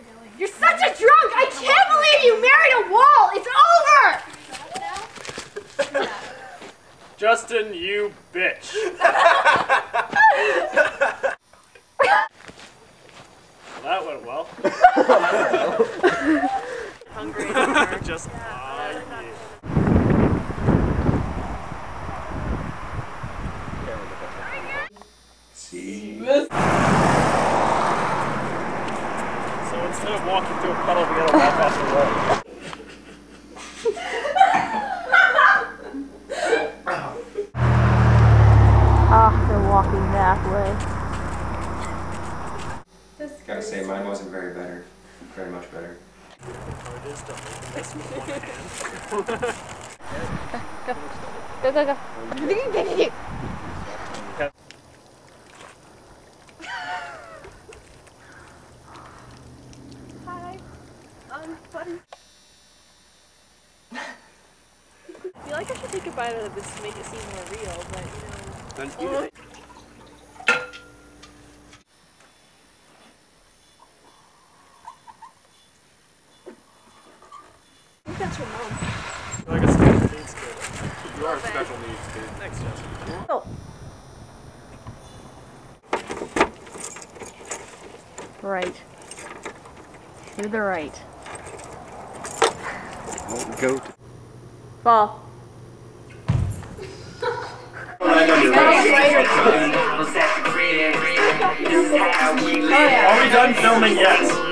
You're such a drunk! I can't believe you married a wall! It's over! Justin, you bitch. Well, that went well. Hungry. Just See? So instead of walking through a puddle, we gotta walk off the road. They're walking that way. Gotta say, mine wasn't very much better. Go, go, go. Hi. Buddy. I feel like I should take a bite out of this to make it seem more real, but you know. Then eat it. I think that's your mom. Like a special needs kid. You are a special needs kid. Thanks, Justin. Oh. Right. To the right. Goat. Fall. Are we done filming yet?